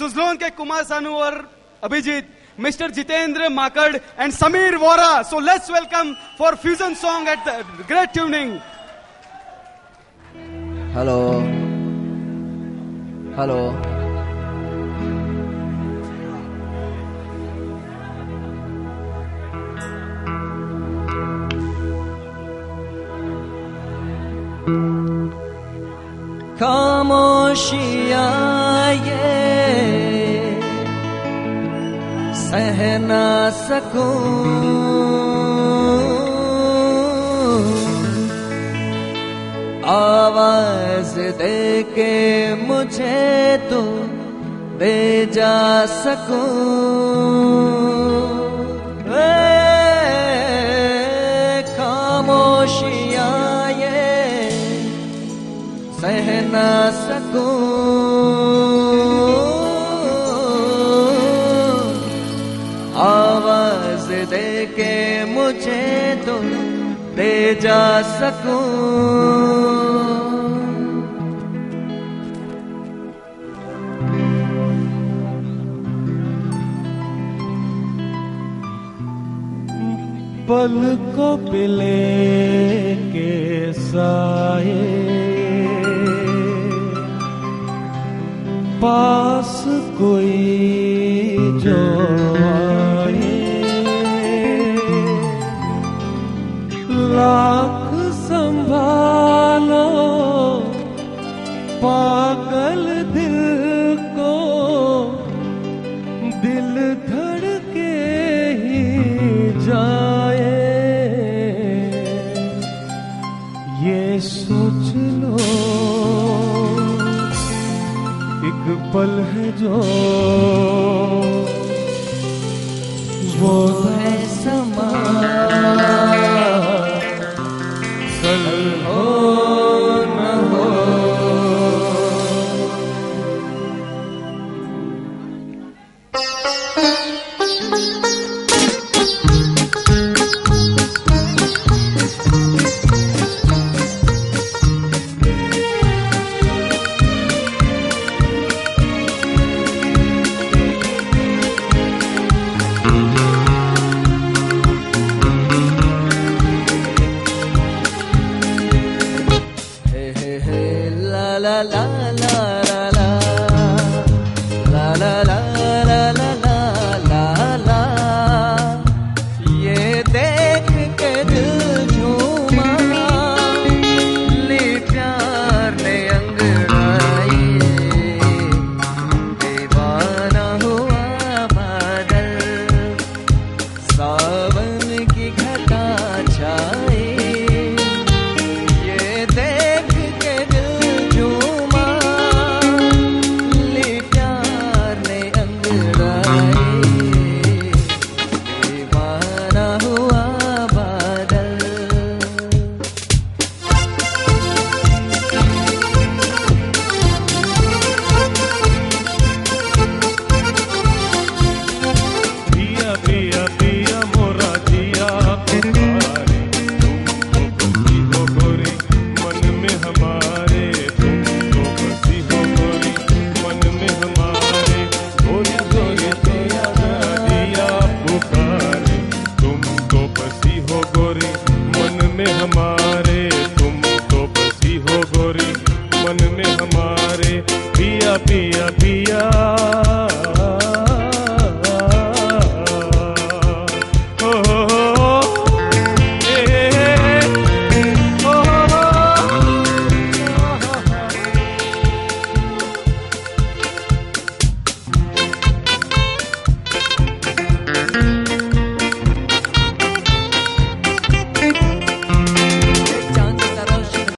सुजलोन के कुमार सानू और Abhijeet, mister Jitendra Makad and Samir Vora. So let's welcome for fusion song at the great tuning. Hello. Hello. खामोशियाँ ये सह ना सकूं, आवाज दे के मुझे तू दे जा सकूं। खामोशियाँ ये सह ना सकूं, आवाज दे के मुझे तो दे जा सकूं। पलकों पे लेके साए पास कोई जो आए, लाख संभालो पागल दिल को, दिल धड़के ही जाए। ये सोच लो एक पल है जो वो है समा, कल हो न हो। La la la la la la la la la